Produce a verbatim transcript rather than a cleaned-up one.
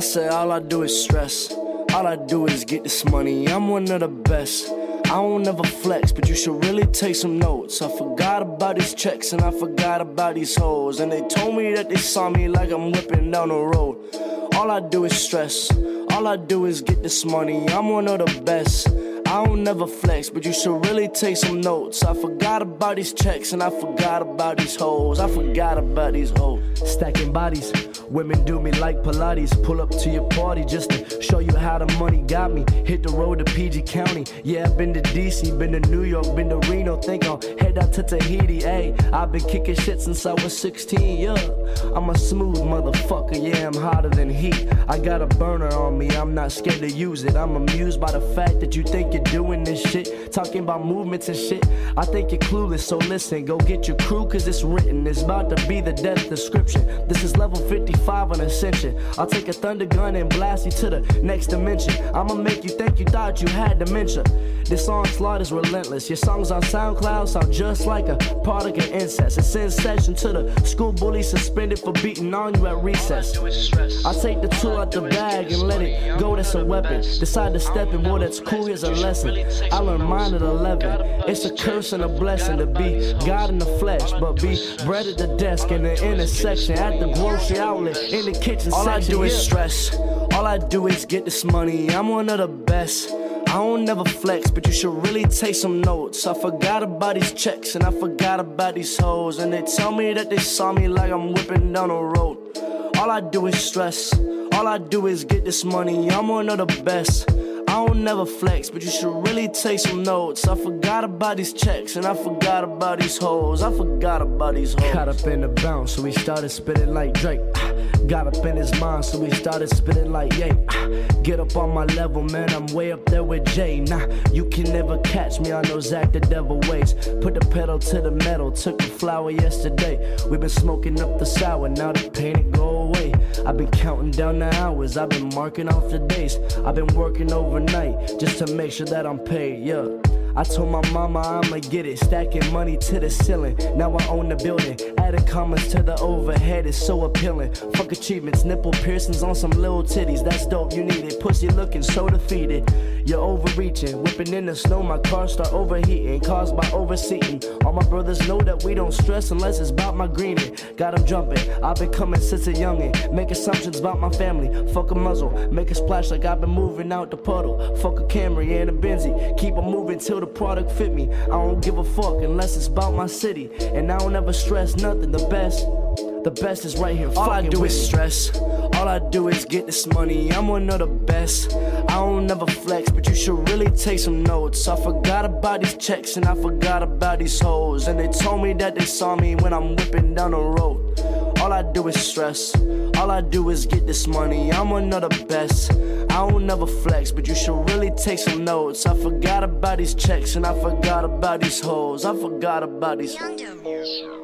said all I do is stress. All I do is get this money, I'm one of the best. I don't ever flex, but you should really take some notes. I forgot about these checks and I forgot about these hoes. And they told me that they saw me like I'm whipping down the road. All I do is stress, all I do is get this money, I'm one of the best. I don't never flex, but you should really take some notes. I forgot about these checks and I forgot about these hoes. I forgot about these hoes. Stacking bodies, women do me like Pilates. Pull up to your party just to show you how the money got me. Hit the road to P G County. Yeah, I've been to D C, been to New York, been to Reno. Think I'll head out to Tahiti. Ayy, I've been kicking shit since I was sixteen. Yeah, I'm a smooth motherfucker. Yeah, I'm hotter than heat. I got a burner on me, I'm not scared to use it. I'm amused by the fact that you think you're doing this shit, talking about movements and shit. I think you're clueless, so listen, go get your crew, cause it's written. It's about to be the death description. This is level fifty-five on Ascension. I'll take a thunder gun and blast you to the next dimension. I'ma make you think you thought you had dementia. This onslaught is relentless. Your songs on SoundCloud sound just like a product of incest. It's in session to the school bully suspended for beating on you at recess. I take the tool out the bag and let it go, that's a weapon. Decide to step in, boy, that's cool, here's a lesson. I learned mine at eleven. It's a curse and a blessing to be God in the flesh, but be bread at the desk in the intersection, at the grocery outlet, in the kitchen. All I do is stress. All I do is get this money. I'm one of the best. I don't never flex, but you should really take some notes. I forgot about these checks and I forgot about these hoes. And they tell me that they saw me like I'm whipping down the road. All I do is stress. All I do is get this money. I'm one of the best. I don't never flex, but you should really take some notes. I forgot about these checks and I forgot about these hoes. I forgot about these hoes. Got up in the bounce, so we started spitting like Drake. Got up in his mind, so we started spitting like Ye. Get up on my level, man, I'm way up there with Jay. Nah, you can never catch me on those act the devil ways. Put the pedal to the metal, took the flower yesterday. We been smoking up the sour, now the pain it go away. I've been counting down the hours, I've been marking off the days. I've been working overnight just to make sure that I'm paid, yeah. I told my mama I'ma get it, stacking money to the ceiling. Now I own the building, adding commas to the overhead is so appealing. Fuck achievements, nipple piercings on some little titties, that's dope, you need it. Pussy looking so defeated, you're overreaching. Whipping in the snow, my car start overheating, caused by overseating. All my brothers know that we don't stress unless it's about my greening. Got them jumping, I've been coming since a youngin'. Make assumptions about my family, fuck a muzzle. Make a splash like I've been moving out the puddle. Fuck a Camry and a Benzie, keep on moving till the product fit me. I don't give a fuck unless it's about my city. And I don't ever stress nothing, the best. The best is right here. All I do is stress. All I do is get this money. I'm one of the best. I don't never flex, but you should really take some notes. I forgot about these checks and I forgot about these hoes. And they told me that they saw me when I'm whipping down the road. All I do is stress. All I do is get this money. I'm one of the best. I don't never flex, but you should really take some notes. I forgot about these checks and I forgot about these hoes. I forgot about these hoes.